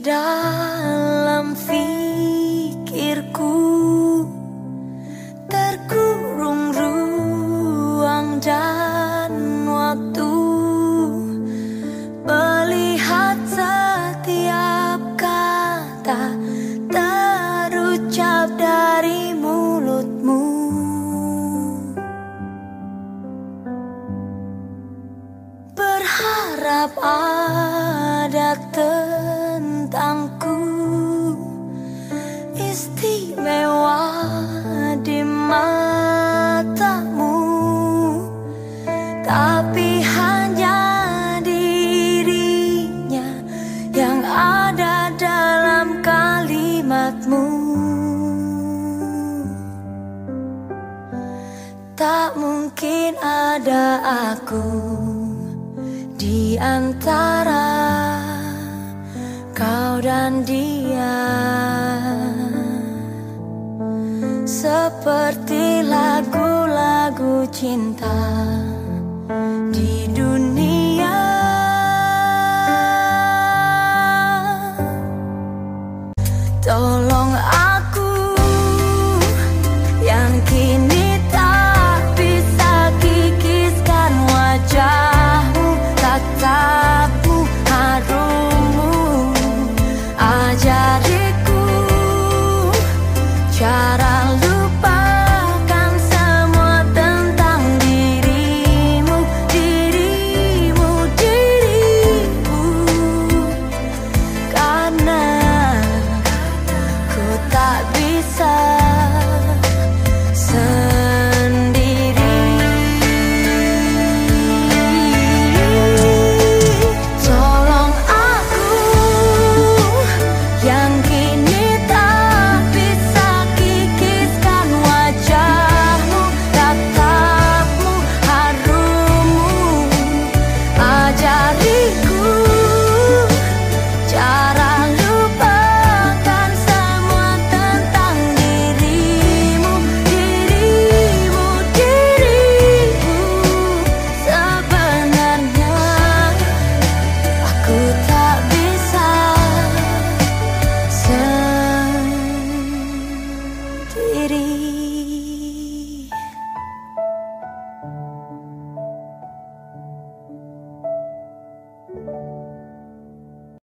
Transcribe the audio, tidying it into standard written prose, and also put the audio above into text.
dalam fikirku, terkurung ruang dan waktu, melihat setiap kata terucap dari mulutmu. Berharap ada tentangku istimewa di matamu, tapi hanya dirinya yang ada dalam kalimatmu. Tak mungkin ada aku di antara kau dan dia, seperti lagu-lagu cinta